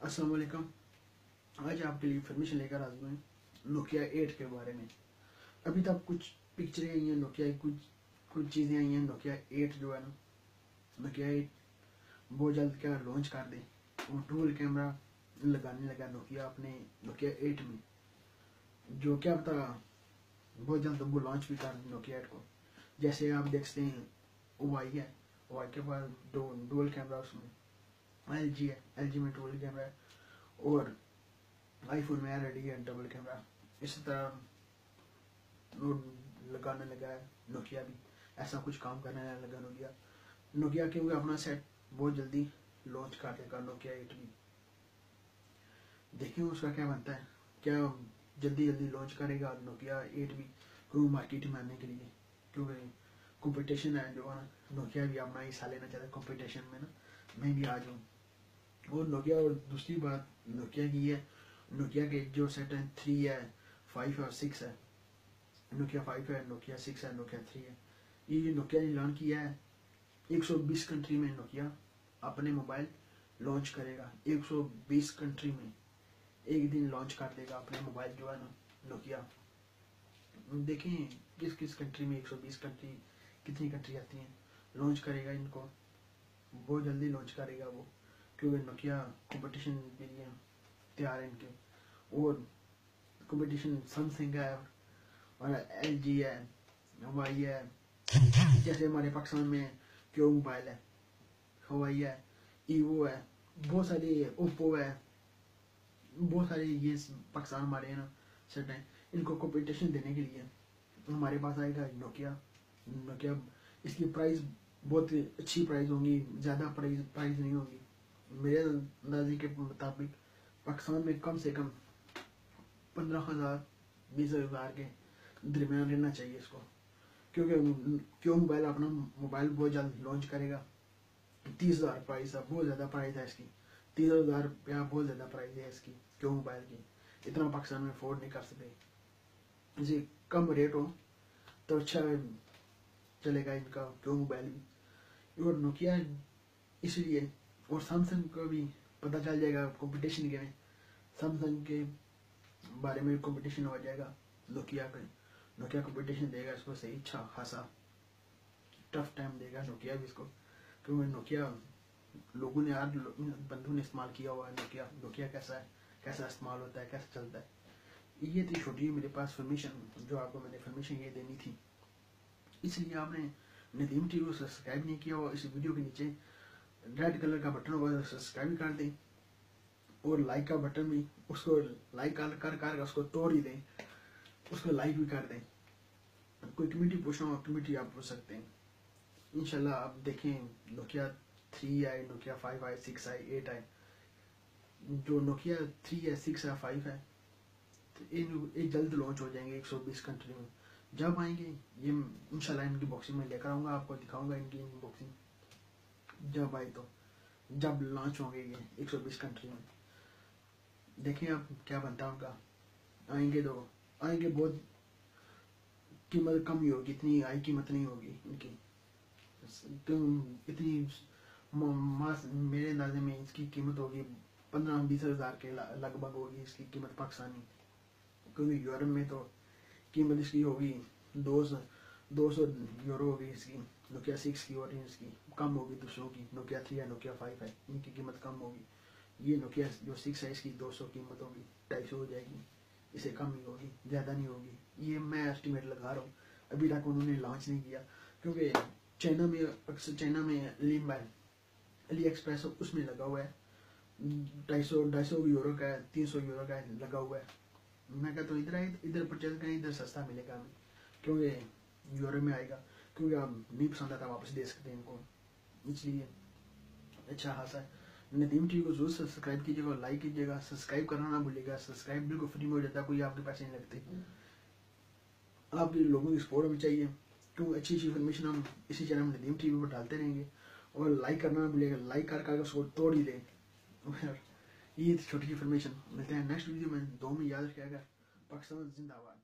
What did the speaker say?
अस्सलाम वालेकुम। आज आपके लिए इन्फॉर्मेशन लेकर हाजिर हूँ नोकिया 8 के बारे में। अभी तक कुछ पिक्चरें आई हैं नोकिया की, कुछ चीज़ें आई हैं नोकिया 8 जो है ना, नोकिया 8 बहुत जल्द क्या लॉन्च कर दे। वो डुअल कैमरा लगाने लगा नोकिया अपने नोकिया 8 में, जो क्या पता बहुत जल्द वो लॉन्च भी कर दे नोकिया 8 को। जैसे आप देखते हैं OI है, OI के पास डुअल कैमरा, उसमें LG है, LG में डुअल कैमरा है, और आईफोन में रेडी है डबल कैमरा। इसी तरह लगाने लगा है नोकिया भी, ऐसा कुछ काम करने लगा नोकिया क्योंकि अपना सेट बहुत जल्दी लॉन्च कर देगा नोकिया 8 भी। देखिए उसका क्या बनता है, क्या जल्दी लॉन्च करेगा नोकिया 8 भी, क्योंकि मार्केट में आने के लिए, क्योंकि कंपटीशन है जो है, नोकिया भी अपना हिस्सा लेना चाहता है कंपटीशन में ना, मैं भी आ जाऊँ। और नोकिया, और दूसरी बात नोकिया की है, नोकिया के जो सेट है 3 है, 5 है और 6 है। नोकिया 5 है, नोकिया 6 है, नोकिया 3 है। ये नोकिया ने लॉन्च किया है 120 कंट्री में। नोकिया अपने मोबाइल लॉन्च करेगा 120 कंट्री में, एक दिन लॉन्च कर देगा अपने मोबाइल जो है ना नोकिया। देखें किस किस कंट्री में 120 कंट्री, कितनी कंट्री आती हैं, लॉन्च करेगा इनको, बहुत जल्दी लॉन्च करेगा वो, क्योंकि नोकिया कंपटीशन के लिए तैयार है इनके। और कंपटीशन सैमसंग है और LG है, हवाई है, जैसे हमारे पाकिस्तान में क्यों मोबाइल है, हवाई है, ईवो है, बहुत सारी, ओप्पो है, बहुत सारे ये पाकिस्तान हमारे है ना सेट हैं। इनको कंपटीशन देने के लिए हमारे पास आएगा नोकिया। इसकी प्राइस बहुत अच्छी प्राइस होगी, ज़्यादा प्राइस नहीं होगी। मेरे अंदाजे के मुताबिक पाकिस्तान में कम से कम 15,000 20,000 के दरमियान रहना चाहिए इसको, क्योंकि क्यों मोबाइल अपना मोबाइल बहुत जल्द लॉन्च करेगा। 30,000 प्राइस है, बहुत ज़्यादा प्राइस है इसकी, 30,000 रुपया बहुत ज़्यादा प्राइस है इसकी क्यों मोबाइल की, इतना पाकिस्तान में अफोर्ड नहीं कर सकते। जी कम रेट हो तो अच्छा चलेगा इनका क्यों मोबाइल भी। और नोकिया इसलिए, और सैमसंग को भी पता चल जाएगा कंपटीशन के में, सैमसंग के बारे में कंपटीशन हो जाएगा नोकिया कंपटीशन देगा इसको सही, अच्छा खासा टफ टाइम देगा नोकिया भी इसको, क्योंकि नोकिया लोगों ने, यार बंधु ने इस्तेमाल किया हुआ है नोकिया कैसा है, कैसा इस्तेमाल होता है, कैसा चलता है। ये थी छोटी मेरे पास इन्फॉर्मेशन, जो आपको मैंने इन्फॉर्मेशन ये देनी थी। इसलिए आपने नदीम टीवी को सब्सक्राइब नहीं किया हुआ, इस वीडियो के नीचे रेड कलर का बटन होगा, सब्सक्राइब कर दें, और लाइक का बटन भी, उसको लाइक कर उसको तोड़ ही दें, उसको लाइक भी कर दें। कोई कमेटी पूछना हो कमेटी आप पूछ सकते हैं इंशाल्लाह। आप देखें नोकिया 3 आए, नोकिया 5 आए, 6 आए, 8 आए। जो नोकिया 3 है, 6 है, 5 है, तो ये जल्द लॉन्च हो जाएंगे 120 कंट्री में। जब आएंगे ये इंशाल्लाह इनकी बॉक्सिंग में लेकर आऊँगा, आपको दिखाऊंगा इनकी बॉक्सिंग जब आई, तो जब लॉन्च होंगे ये 120 कंट्री में। देखें अब क्या बनता है उनका। आएंगे बहुत, कीमत कम ही होगी, इतनी हाई कीमत नहीं होगी इनकी, इतनी मेरे अंदाजे में इसकी कीमत होगी 15-20 हज़ार के लगभग होगी इसकी कीमत पाकिस्तानी, क्योंकि यूरोप में तो कीमत इसकी होगी 200 यूरो होगी इसकी नोकिया 6 की, और इसकी कम होगी दूसरों की, नोकिया 3 है, नोकिया 5 है, इनकी कीमत कम होगी। ये नोकिया जो 6 है इसकी 200 कीमत होगी, 250 हो जाएगी, इसे कम ही होगी, ज़्यादा नहीं होगी। ये मैं एस्टिमेट लगा रहा हूँ, अभी तक उन्होंने लॉन्च नहीं किया, क्योंकि चाइना में अली एक्सप्रेस उसमें लगा हुआ है 250 यूरो का है, 300 यूरो का लगा हुआ है। मैं कहता हूँ इधर परचेज करें, इधर सस्ता मिलेगा हमें, क्योंकि यूरो में आएगा, क्योंकि आप नहीं पसंद आता वापस दे सकते हैं इनको, इसलिए अच्छा खासा है। नदीम टीवी को जरूर सब्सक्राइब कीजिएगा, लाइक कीजिएगा, सब्सक्राइब करना ना भूलिएगा। सब्सक्राइब बिल्कुल फ्री में हो जाता है, कोई आपके पैसे नहीं लगते। आप लोगों की सपोर्ट हमें चाहिए, क्योंकि अच्छी इन्फॉर्मेशन हम इसी चैनल में नदीम टीवी पर डालते रहेंगे। और लाइक करना ना भूलिएगा, लाइक कर उसको तोड़ ही दें। ये छोटी इन्फॉर्मेशन, मिलते हैं नेक्स्ट वीडियो में। दो में याद रखिएगा, पाकिस्तान जिंदाबाद।